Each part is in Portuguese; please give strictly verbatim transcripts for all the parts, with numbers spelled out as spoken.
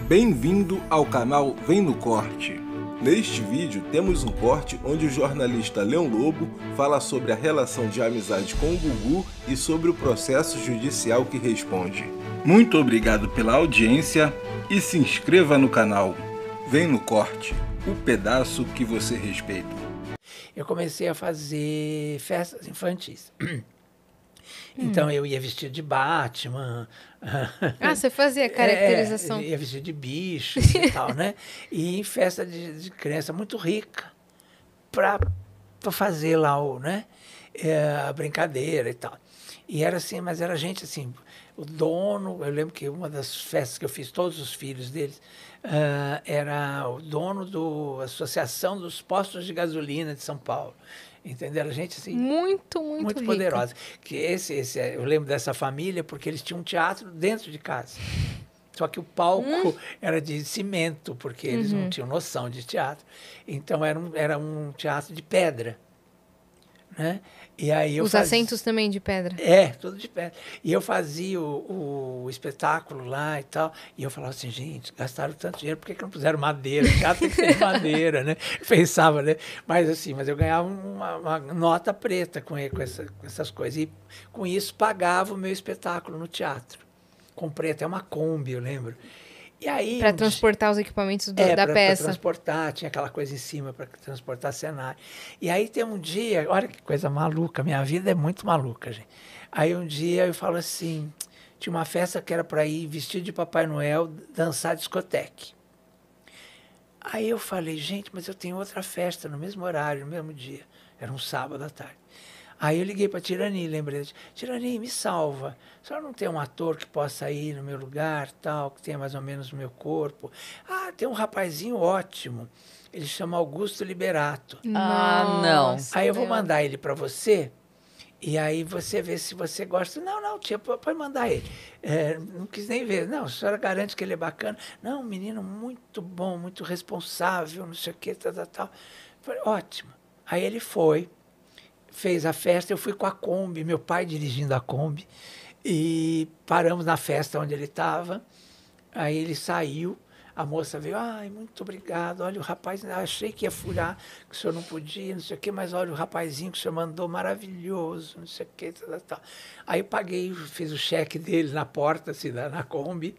Bem-vindo ao canal Vem no Corte. Neste vídeo temos um corte onde o jornalista Leão Lobo fala sobre a relação de amizade com o Gugu e sobre o processo judicial que responde. Muito obrigado pela audiência e se inscreva no canal. Vem no Corte, o pedaço que você respeita. Eu comecei a fazer festas infantis. Então hum. eu ia vestido de Batman. Ah, você fazia caracterização? É, ia vestido de bichos e tal, né? E em festa de, de criança muito rica para fazer lá o, né? É, a brincadeira e tal. E era assim, mas era gente assim, o dono, eu lembro que uma das festas que eu fiz, todos os filhos deles, uh, era o dono da Associação dos Postos de Gasolina de São Paulo. Entenderam? Gente assim, muito, muito, muito poderosa. Que esse, esse, eu lembro dessa família porque eles tinham um teatro dentro de casa. Só que o palco hum. era de cimento, porque eles uhum. não tinham noção de teatro. Então era um, era um teatro de pedra. Né? E aí eu Os fazia... assentos também de pedra? É, tudo de pedra. E eu fazia o, o espetáculo lá e tal, e eu falava assim, gente, gastaram tanto dinheiro, por que, que não puseram madeira? O teatro tem que ser de madeira, né? Eu pensava, né? Mas assim, mas eu ganhava uma, uma nota preta com, com, essa, com essas coisas. E com isso pagava o meu espetáculo no teatro. Comprei até uma Kombi, eu lembro. E aí, para transportar os equipamentos do, é, da pra, peça. Para transportar, tinha aquela coisa em cima para transportar cenário. E aí tem um dia, olha que coisa maluca, minha vida é muito maluca, gente. Aí um dia eu falo assim, tinha uma festa que era para ir vestido de Papai Noel, dançar discoteque. Aí eu falei, gente, mas eu tenho outra festa no mesmo horário, no mesmo dia. Era um sábado à tarde. Aí eu liguei para a Tirani, lembrei, Tirani, me salva. A senhora não tem um ator que possa ir no meu lugar, tal, que tenha mais ou menos o meu corpo? Ah, tem um rapazinho ótimo. Ele chama Augusto Liberato. Ah, não. Aí eu vou mandar ele para você, e aí você vê se você gosta. Não, não, tia, pode mandar ele. É, não quis nem ver. Não, a senhora garante que ele é bacana. Não, um menino muito bom, muito responsável, não sei o quê, tal, tal, tal. Falei, ótimo. Aí ele foi. Fez a festa, eu fui com a Kombi, meu pai dirigindo a Kombi, e paramos na festa onde ele estava. Aí ele saiu, a moça veio, ai, muito obrigado, olha o rapaz, achei que ia furar, que o senhor não podia, não sei o quê, mas olha o rapazinho que o senhor mandou, maravilhoso, não sei o quê, tal, tal. Aí eu paguei, fiz o cheque dele na porta, assim, na Kombi,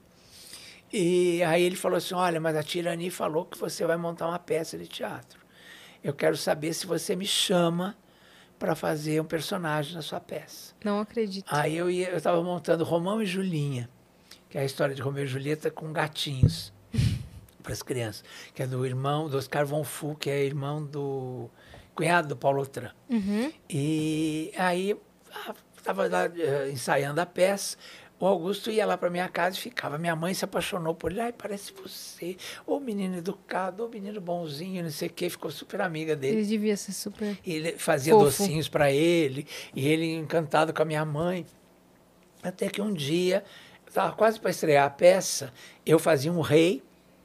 e aí ele falou assim, olha, mas a Tirani falou que você vai montar uma peça de teatro. Eu quero saber se você me chama para fazer um personagem na sua peça. Não acredito. Aí eu ia, eu estava montando Romão e Julinha, que é a história de Romeu e Julieta com gatinhos para as crianças, que é do irmão do Oscar Von Fu, que é irmão do cunhado do Paulo Otran. Uhum. E aí estava lá uh, ensaiando a peça. O Augusto ia lá para minha casa e ficava. Minha mãe se apaixonou por ele. Ai, parece você. Ô menino educado, ô menino bonzinho, não sei o quê. Ficou super amiga dele. Ele devia ser super e ele fazia fofo. Docinhos para ele. E ele encantado com a minha mãe. Até que um dia, estava quase para estrear a peça, eu fazia um rei.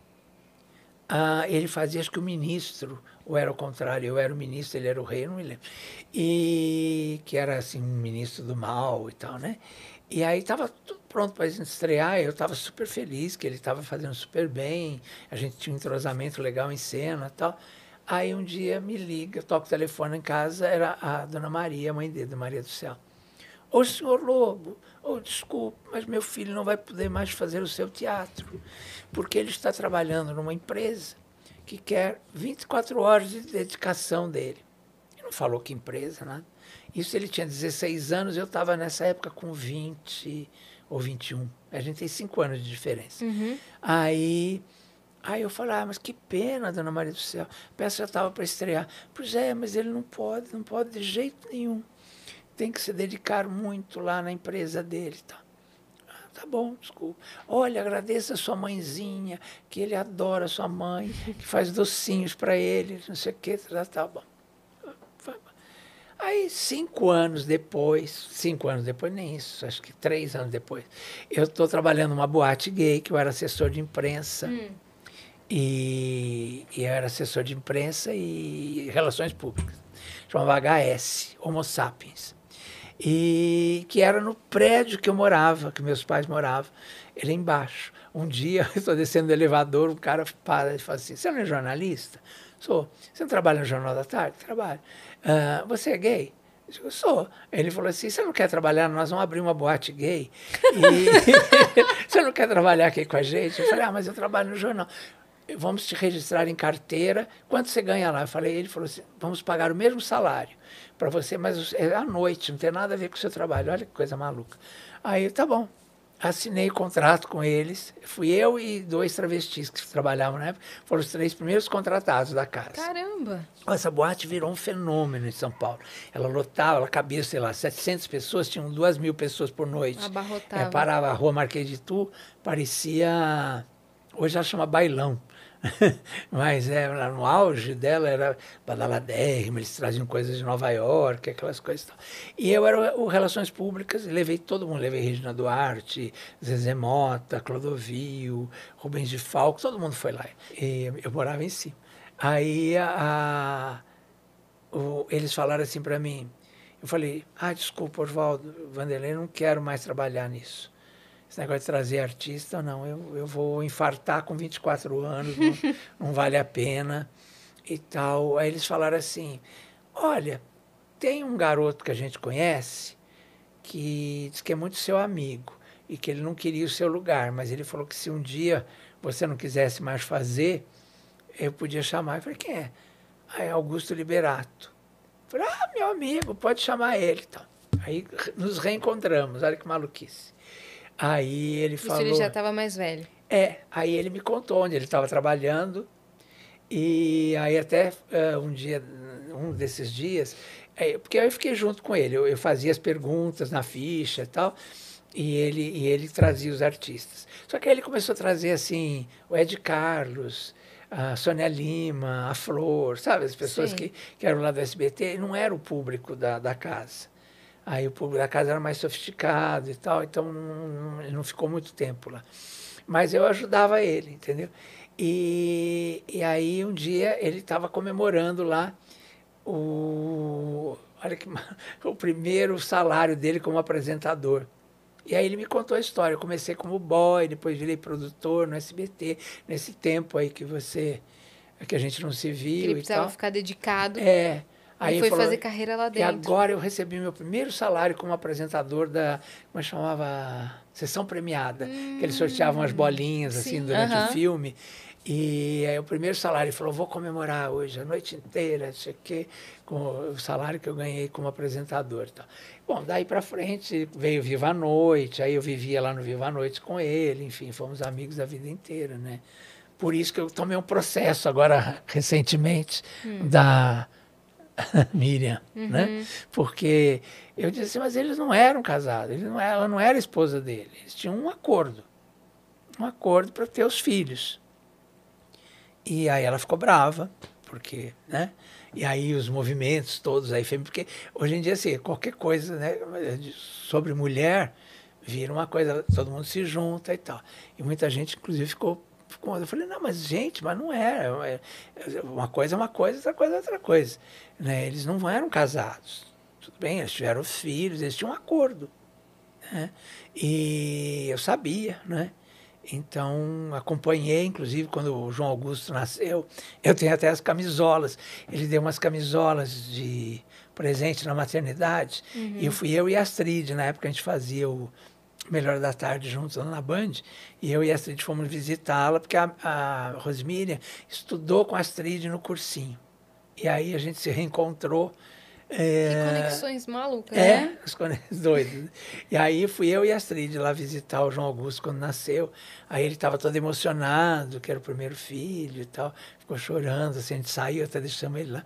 Ah, ele fazia, acho que o ministro, ou era o contrário, eu era o ministro, ele era o rei, não me lembro. E que era assim, um ministro do mal e tal, né? E aí estava tudo pronto para estrear, eu estava super feliz, que ele estava fazendo super bem, a gente tinha um entrosamento legal em cena e tal. Aí um dia me liga, eu toco o telefone em casa, era a dona Maria, a mãe dele, Maria do Céu. Ô, senhor Lobo, oh, desculpe, mas meu filho não vai poder mais fazer o seu teatro, porque ele está trabalhando numa empresa que quer vinte e quatro horas de dedicação dele. Ele não falou que empresa, nada. Isso ele tinha dezesseis anos, eu estava nessa época com vinte ou vinte e um. A gente tem cinco anos de diferença. Uhum. Aí, aí eu falei, ah, mas que pena, dona Maria do Céu. A peça já estava para estrear. Pois é, mas ele não pode, não pode de jeito nenhum. Tem que se dedicar muito lá na empresa dele. Tá, ah, tá bom, desculpa. Olha, agradeça a sua mãezinha, que ele adora a sua mãe, que faz docinhos para ele, não sei o quê, tá, tá bom. Aí, cinco anos depois, cinco anos depois, nem isso, acho que três anos depois, eu estou trabalhando numa boate gay, que eu era assessor de imprensa, hum. e, e eu era assessor de imprensa e relações públicas, chamava H S, Homo Sapiens, e que era no prédio que eu morava, que meus pais moravam, era embaixo. Um dia, eu estou descendo do elevador, um cara para e fala assim, você não é jornalista? Sou. Você não trabalha no Jornal da Tarde? Trabalho. Ah, você é gay? Eu digo, sou. Ele falou assim, você não quer trabalhar? Nós vamos abrir uma boate gay. E você não quer trabalhar aqui com a gente? Eu falei, ah, mas eu trabalho no jornal. Vamos te registrar em carteira. Quanto você ganha lá? Eu falei, ele falou assim, vamos pagar o mesmo salário para você, mas é à noite, não tem nada a ver com o seu trabalho. Olha que coisa maluca. Aí, tá bom. Assinei contrato com eles. Fui eu e dois travestis que trabalhavam na época. Foram os três primeiros contratados da casa. Caramba! Essa boate virou um fenômeno em São Paulo. Ela lotava, ela cabia, sei lá, setecentas pessoas, tinham duas mil pessoas por noite. Abarrotava. É, parava a rua Marquês de Itu, parecia... Hoje ela chama bailão. Mas é, no auge dela era badaladérrima, eles traziam coisas de Nova York, aquelas coisas e tal. E eu era o Relações Públicas, levei todo mundo, levei Regina Duarte, Zezé Mota, Clodovil, Rubens de Falco, todo mundo foi lá. E eu morava em cima. Aí a, a, o, eles falaram assim para mim, eu falei, ah, desculpa, Oswaldo, Vanderlei, não quero mais trabalhar nisso. Esse negócio de trazer artista, não, eu, eu vou infartar com vinte e quatro anos, não, não vale a pena e tal. Aí eles falaram assim, olha, tem um garoto que a gente conhece que diz que é muito seu amigo e que ele não queria o seu lugar, mas ele falou que se um dia você não quisesse mais fazer, eu podia chamar. Eu falei, quem é? Ah, é Augusto Liberato. Eu falei, ah, meu amigo, pode chamar ele. Então, aí nos reencontramos, olha que maluquice. Aí ele Isso falou... ele já estava mais velho. É, aí ele me contou onde ele estava trabalhando. E aí até uh, um dia, um desses dias, é, porque aí eu fiquei junto com ele, eu, eu fazia as perguntas na ficha e tal, e ele, e ele trazia os artistas. Só que aí ele começou a trazer, assim, o Ed Carlos, a Sônia Lima, a Flor, sabe? As pessoas que, que eram lá do S B T, e não era o público da, da casa. Aí o público da casa era mais sofisticado e tal, então não, ele não ficou muito tempo lá. Mas eu ajudava ele, entendeu? E, e aí um dia ele estava comemorando lá o, olha que, o primeiro salário dele como apresentador. E aí ele me contou a história. Eu comecei como boy, depois virei produtor no S B T, nesse tempo aí que você, que a gente não se viu ele e precisava tal. ficar dedicado. É. Aí e foi falou, fazer carreira lá dentro. E agora eu recebi meu primeiro salário como apresentador da, como é que chamava? Sessão premiada. Hum, que eles sorteavam as bolinhas sim, assim durante uh-huh. o filme. E aí o primeiro salário, ele falou, vou comemorar hoje a noite inteira, não sei o quê, com o salário que eu ganhei como apresentador. Então. Bom, daí para frente veio Viva a Noite, aí eu vivia lá no Viva a Noite com ele, enfim, fomos amigos da vida inteira, né? Por isso que eu tomei um processo agora, recentemente, hum. da... Miriam, uhum. né? Porque eu disse assim, mas eles não eram casados, eles não, ela não era esposa dele, eles tinham um acordo, um acordo para ter os filhos. E aí ela ficou brava, porque, né? E aí os movimentos todos aí, porque hoje em dia, assim, qualquer coisa, né, sobre mulher, vira uma coisa, todo mundo se junta e tal. E muita gente, inclusive, ficou eu falei, não, mas gente, mas não era. Uma coisa é uma coisa, outra coisa é outra coisa. Né? Eles não eram casados. Tudo bem, eles tiveram filhos, eles tinham um acordo. Né? E eu sabia, né? Então, acompanhei, inclusive, quando o João Augusto nasceu, eu tenho até as camisolas. Ele deu umas camisolas de presente na maternidade. Uhum. E eu fui eu e a Astrid, na época a gente fazia o Melhor da Tarde juntos lá na Band, e eu e a Astrid fomos visitá-la, porque a, a Rosmíria estudou com a Astrid no cursinho. E aí a gente se reencontrou. É, que conexões malucas, é, né? As conexões doidas. E aí fui eu e a Astrid lá visitar o João Augusto quando nasceu. Aí ele estava todo emocionado, que era o primeiro filho e tal. Ficou chorando, assim, a gente saiu, até deixamos ele lá.